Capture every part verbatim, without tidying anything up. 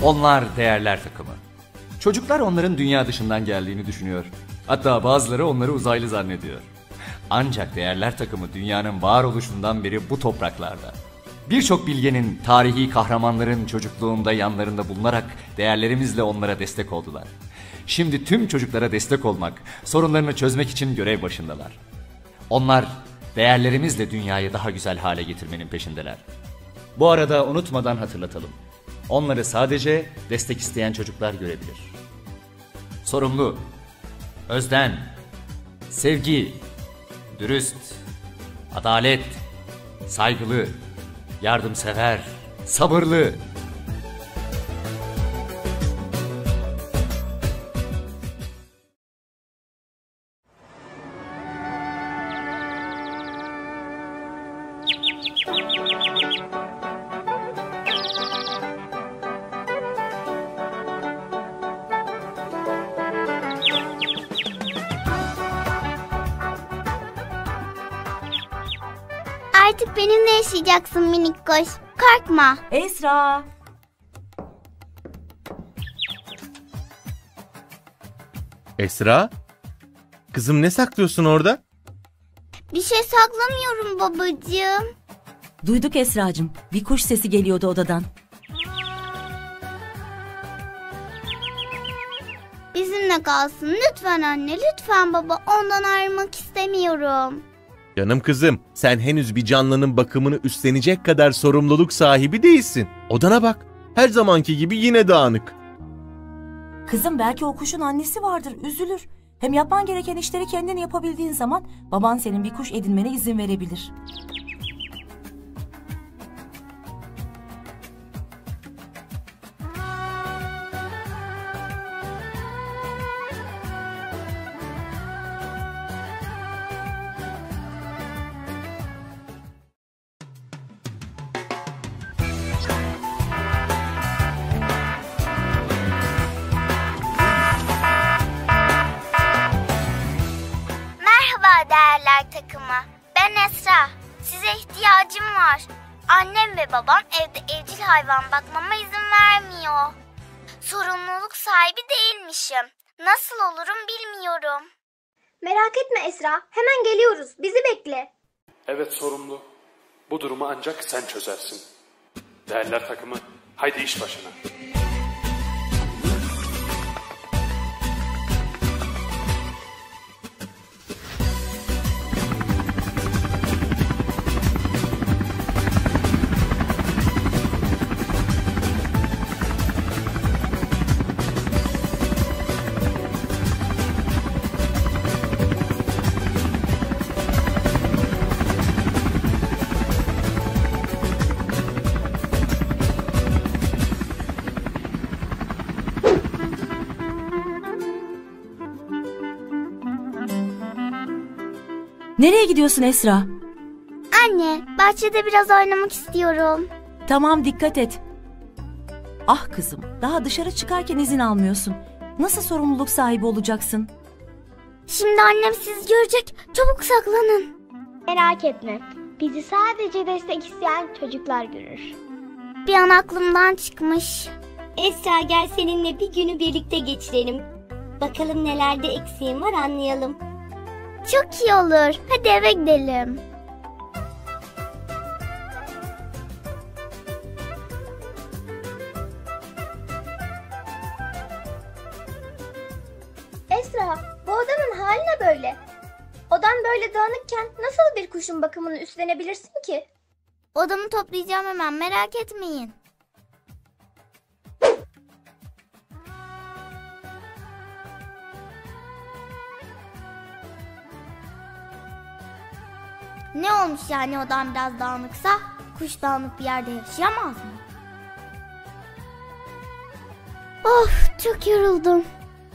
Onlar değerler takımı. Çocuklar onların dünya dışından geldiğini düşünüyor. Hatta bazıları onları uzaylı zannediyor. Ancak değerler takımı dünyanın varoluşundan beri bu topraklarda. Birçok bilgenin, tarihi kahramanların çocukluğunda yanlarında bulunarak değerlerimizle onlara destek oldular. Şimdi tüm çocuklara destek olmak, sorunlarını çözmek için görev başındalar. Onlar değerlerimizle dünyayı daha güzel hale getirmenin peşindeler. Bu arada unutmadan hatırlatalım. Onları sadece destek isteyen çocuklar görebilir. Sorumlu, özden, sevgi, dürüst, adalet, saygılı, yardımsever, sabırlı. Artık benimle yaşayacaksın minik kuş. Korkma. Esra. Esra? Kızım ne saklıyorsun orada? Bir şey saklamıyorum babacığım. Duyduk Esracığım. Bir kuş sesi geliyordu odadan. Bizimle kalsın lütfen anne, lütfen baba. Ondan ayrılmak istemiyorum. Canım kızım, sen henüz bir canlının bakımını üstlenecek kadar sorumluluk sahibi değilsin. Odana bak, her zamanki gibi yine dağınık. Kızım belki o kuşun annesi vardır, üzülür. Hem yapman gereken işleri kendin yapabildiğin zaman baban senin bir kuş edinmene izin verebilir. Değerler takımı. Ben Esra. Size ihtiyacım var. Annem ve babam evde evcil hayvan bakmama izin vermiyor. Sorumluluk sahibi değilmişim. Nasıl olurum bilmiyorum. Merak etme Esra. Hemen geliyoruz. Bizi bekle. Evet sorumlu. Bu durumu ancak sen çözersin. Değerler takımı, haydi iş başına. Nereye gidiyorsun Esra? Anne, bahçede biraz oynamak istiyorum. Tamam, dikkat et. Ah kızım, daha dışarı çıkarken izin almıyorsun. Nasıl sorumluluk sahibi olacaksın? Şimdi annem sizi görecek. Çabuk saklanın. Merak etme. Bizi sadece destek isteyen çocuklar görür. Bir an aklımdan çıkmış. Esra gel seninle bir günü birlikte geçirelim. Bakalım nelerde eksiğim var anlayalım. Çok iyi olur. Hadi eve gidelim. Esra, bu odanın hali ne böyle? Odan böyle dağınıkken nasıl bir kuşun bakımını üstlenebilirsin ki? Odamı toplayacağım hemen, merak etmeyin. Ne olmuş yani odam biraz dağınıksa? Kuş dağınık bir yerde yaşayamaz mı? Of, çok yoruldum.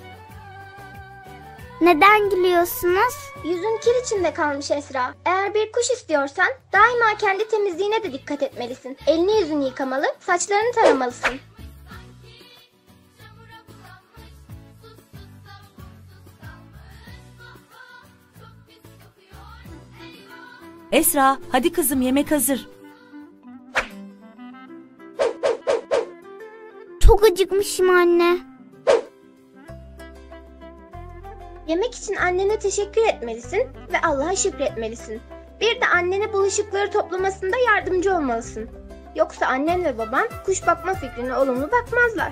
Neden gülüyorsunuz? Yüzün kir içinde kalmış Esra. Eğer bir kuş istiyorsan daima kendi temizliğine de dikkat etmelisin. Elini yüzünü yıkamalı, saçlarını taramalısın. Esra, hadi kızım, yemek hazır. Çok acıkmışım anne. Yemek için annene teşekkür etmelisin ve Allah'a şükretmelisin. Bir de annene bulaşıkları toplamasında yardımcı olmalısın. Yoksa annen ve baban kuş bakma fikrine olumlu bakmazlar.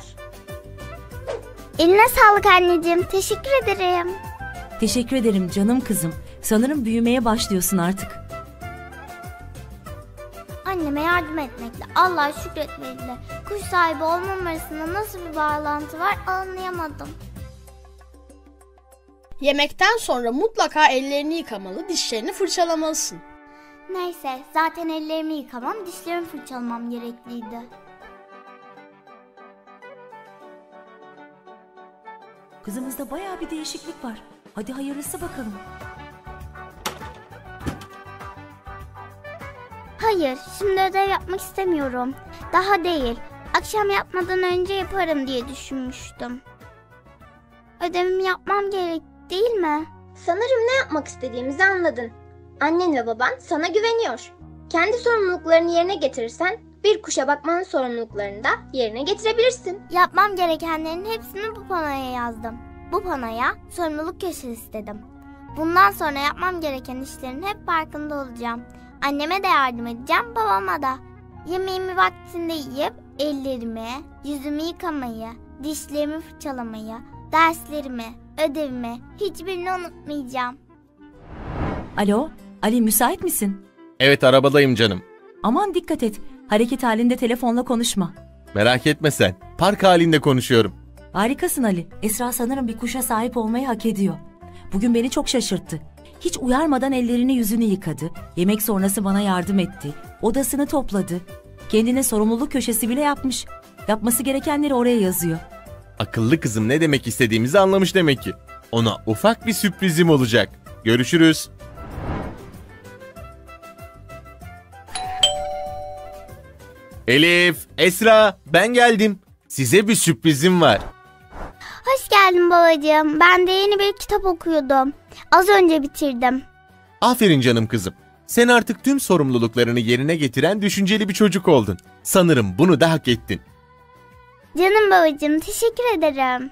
Eline sağlık anneciğim. Teşekkür ederim. Teşekkür ederim canım kızım. Sanırım büyümeye başlıyorsun artık. Anneme yardım etmekle, Allah'a şükretmekle kuş sahibi olmam arasında nasıl bir bağlantı var anlayamadım. Yemekten sonra mutlaka ellerini yıkamalı, dişlerini fırçalamalısın. Neyse, zaten ellerimi yıkamam, dişlerimi fırçalamam gerekliydi. Kızımızda bayağı bir değişiklik var. Hadi hayırlısı bakalım. Hayır, şimdi ödev yapmak istemiyorum. Daha değil, akşam yatmadan önce yaparım diye düşünmüştüm. Ödevimi yapmam gerek, değil mi? Sanırım ne yapmak istediğimizi anladın. Annen ve baban sana güveniyor. Kendi sorumluluklarını yerine getirirsen bir kuşa bakmanın sorumluluklarını da yerine getirebilirsin. Yapmam gerekenlerin hepsini bu panoya yazdım. Bu panoya sorumluluk köşesi istedim. Bundan sonra yapmam gereken işlerin hep farkında olacağım. Anneme de yardım edeceğim, babama da. Yemeğimi vaktinde yiyip ellerimi, yüzümü yıkamayı, dişlerimi fırçalamayı, derslerimi, ödevimi hiçbirini unutmayacağım. Alo, Ali müsait misin? Evet, arabadayım canım. Aman dikkat et. Hareket halinde telefonla konuşma. Merak etme sen. Park halinde konuşuyorum. Harikasın Ali. Esra sanırım bir kuşa sahip olmayı hak ediyor. Bugün beni çok şaşırttı. Hiç uyarmadan ellerini yüzünü yıkadı. Yemek sonrası bana yardım etti. Odasını topladı. Kendine sorumluluk köşesi bile yapmış. Yapması gerekenleri oraya yazıyor. Akıllı kızım ne demek istediğimizi anlamış demek ki. Ona ufak bir sürprizim olacak. Görüşürüz. Elif, Esra, ben geldim. Size bir sürprizim var. Hoş geldin babacığım. Ben de yeni bir kitap okuyordum. Az önce bitirdim. Aferin canım kızım. Sen artık tüm sorumluluklarını yerine getiren düşünceli bir çocuk oldun. Sanırım bunu da hak ettin. Canım babacığım, teşekkür ederim.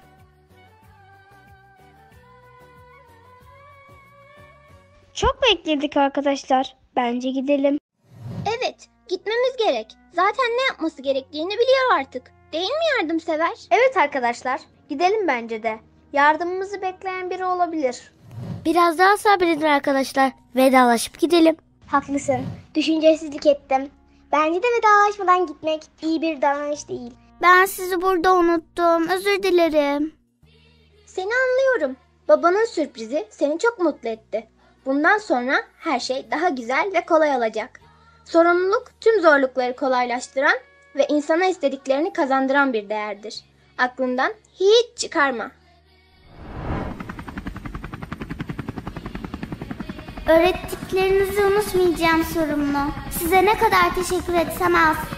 Çok bekledik arkadaşlar. Bence gidelim. Evet, gitmemiz gerek. Zaten ne yapması gerektiğini biliyor artık. Değil mi yardımsever? Evet arkadaşlar, gidelim bence de. Yardımımızı bekleyen biri olabilir. Biraz daha sabredin arkadaşlar. Vedalaşıp gidelim. Haklısın. Düşüncesizlik ettim. Bence de vedalaşmadan gitmek iyi bir davranış değil. Ben sizi burada unuttum. Özür dilerim. Seni anlıyorum. Babanın sürprizi seni çok mutlu etti. Bundan sonra her şey daha güzel ve kolay olacak. Sorumluluk tüm zorlukları kolaylaştıran ve insana istediklerini kazandıran bir değerdir. Aklından hiç çıkarma. Öğrettiklerinizi unutmayacağım sorumlu. Size ne kadar teşekkür etsem az.